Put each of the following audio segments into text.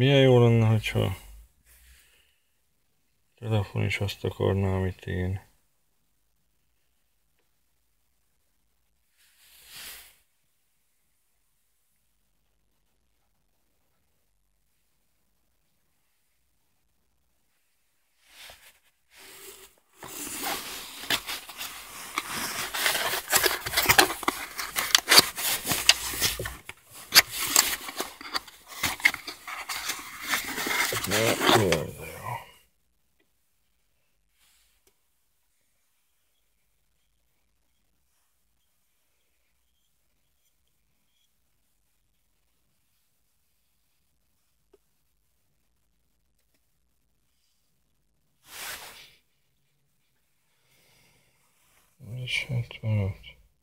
Milyen jó lenne, hogyha a telefon is azt akarná, amit én. És 75.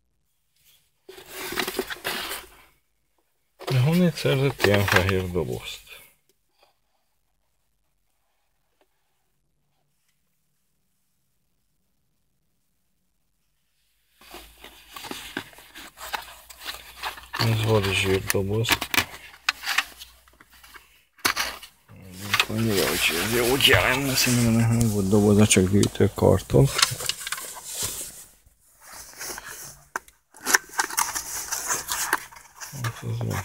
De honnét szerzett ilyen fehér dobozt? Ez vadi zsírdoboz. Annyira, hogy ez jót jelenne, szerintem nem volt doboza, csak gyűjtőkarton. Hát ez jó.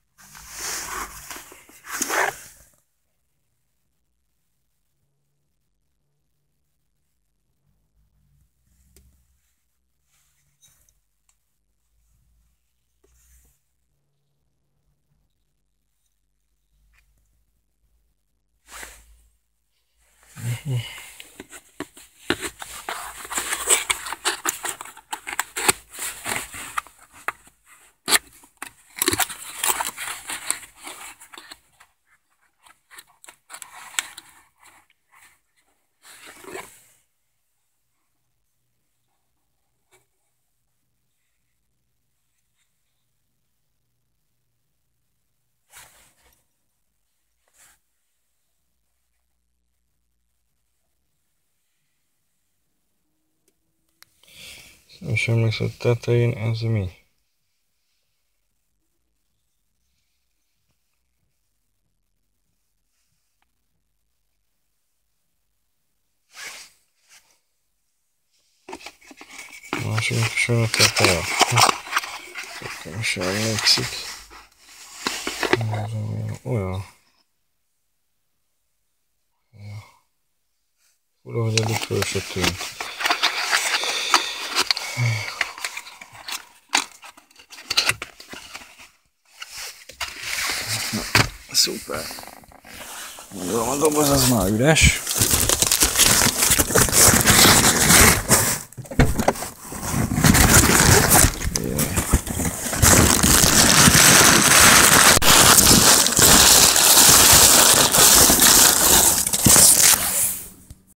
És emlékszel, tetején ez mi? Másik is olyan a teteje. Nekem is emlékszik. Olyan. Fura, hogy eddig föl se tűnt. Szuper. Gondolom a doboz az már üres.